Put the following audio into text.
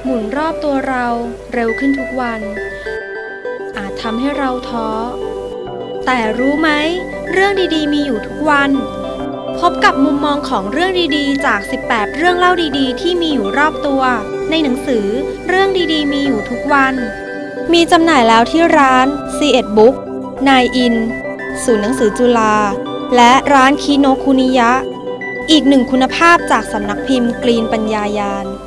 หมุนรอบตัวเราเร็วขึ้นทุกวันอาจทำให้เราท้อแต่รู้ไหมเรื่องดีๆมีอยู่ทุกวันพบกับมุมมองของเรื่องดีๆจาก18เรื่องเล่าดีๆที่มีอยู่รอบตัวในหนังสือเรื่องดีๆมีอยู่ทุกวันมีจำหน่ายแล้วที่ร้าน C1 Book 9 in ศูนย์หนังสือจุฬาและร้านคิโนคุนิยะอีกหนึ่งคุณภาพจากสำนักพิมพ์กรีนปัญญายาณ